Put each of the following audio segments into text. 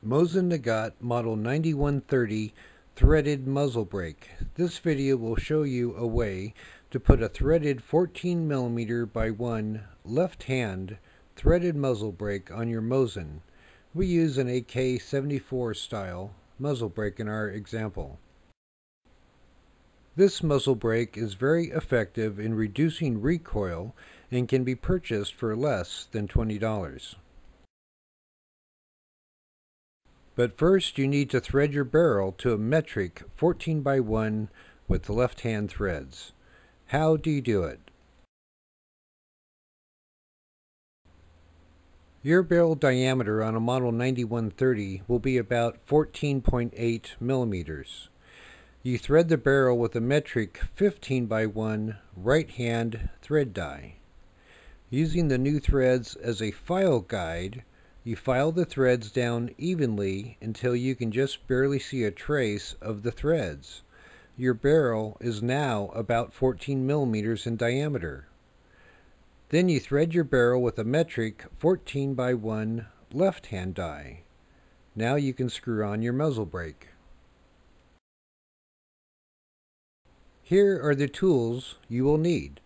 Mosin Nagant Model 9130 threaded muzzle brake. This video will show you a way to put a threaded 14mm by 1 left-hand threaded muzzle brake on your Mosin. We use an AK-74 style muzzle brake in our example. This muzzle brake is very effective in reducing recoil and can be purchased for less than $20. But first you need to thread your barrel to a metric 14 by 1 with the left-hand threads. How do you do it? Your barrel diameter on a Model 9130 will be about 14.8 millimeters. You thread the barrel with a metric 15 by 1 right-hand thread die. Using the new threads as a file guide, you file the threads down evenly until you can just barely see a trace of the threads. Your barrel is now about 14 millimeters in diameter. Then you thread your barrel with a metric 14 by 1 left-hand die. Now you can screw on your muzzle brake. Here are the tools you will need.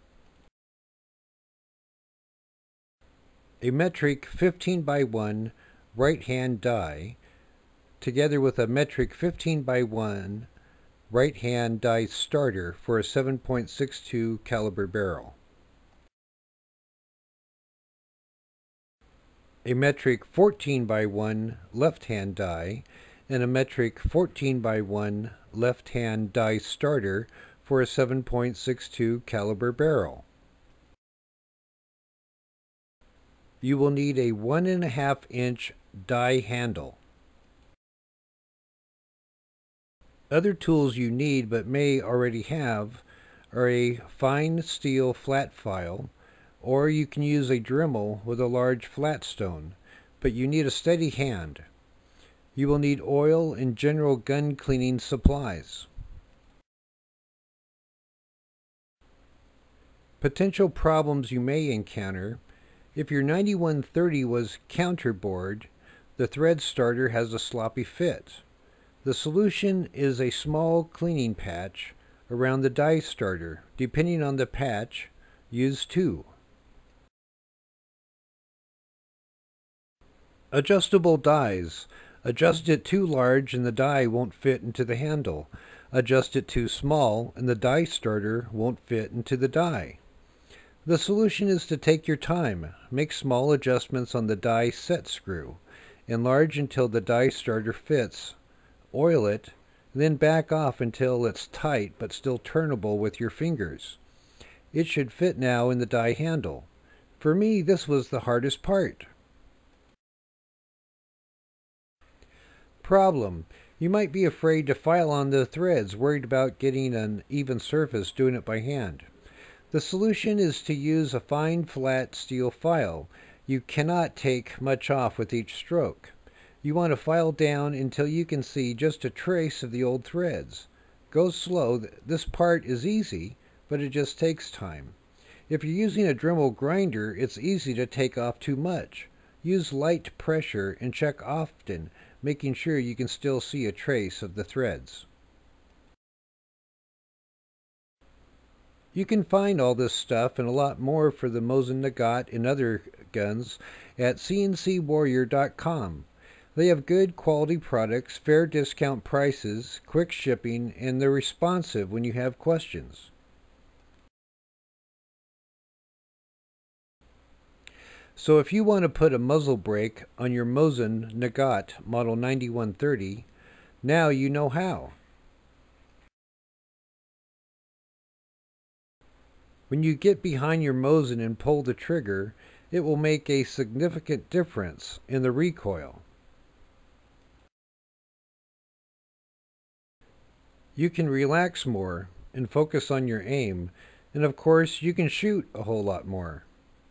A metric 15 by 1 right-hand die together with a metric 15 by 1 right-hand die starter for a 7.62 caliber barrel. A metric 14 by 1 left-hand die and a metric 14 by 1 left-hand die starter for a 7.62 caliber barrel. You will need a 1.5 inch die handle. Other tools you need but may already have are a fine steel flat file, or you can use a Dremel with a large flat stone, but you need a steady hand. You will need oil and general gun cleaning supplies. Potential problems you may encounter: if your 9130 was counterbored, the thread starter has a sloppy fit. The solution is a small cleaning patch around the die starter. Depending on the patch, use 2. Adjustable dies. Adjust it too large and the die won't fit into the handle. Adjust it too small and the die starter won't fit into the die. The solution is to take your time. Make small adjustments on the die set screw. Enlarge until the die starter fits. Oil it, then back off until it's tight but still turnable with your fingers. It should fit now in the die handle. For me, this was the hardest part. Problem: you might be afraid to file on the threads, worried about getting an even surface doing it by hand. The solution is to use a fine flat steel file. You cannot take much off with each stroke. You want to file down until you can see just a trace of the old threads. Go slow. This part is easy, but it just takes time. If you're using a Dremel grinder, it's easy to take off too much. Use light pressure and check often, making sure you can still see a trace of the threads. You can find all this stuff and a lot more for the Mosin Nagant and other guns at cncwarrior.com. They have good quality products, fair discount prices, quick shipping, and they're responsive when you have questions. So if you want to put a muzzle brake on your Mosin Nagant Model 9130, now you know how. When you get behind your Mosin and pull the trigger, it will make a significant difference in the recoil. You can relax more and focus on your aim, and of course you can shoot a whole lot more.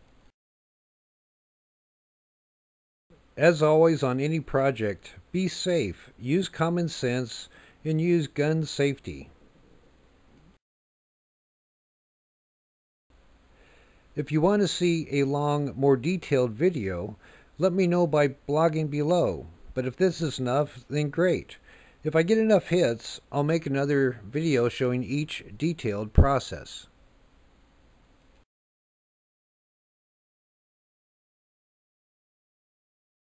As always on any project, be safe, use common sense, and use gun safety. If you want to see a long, more detailed video, let me know by blogging below. but if this is enough, then great. If I get enough hits, I'll make another video showing each detailed process.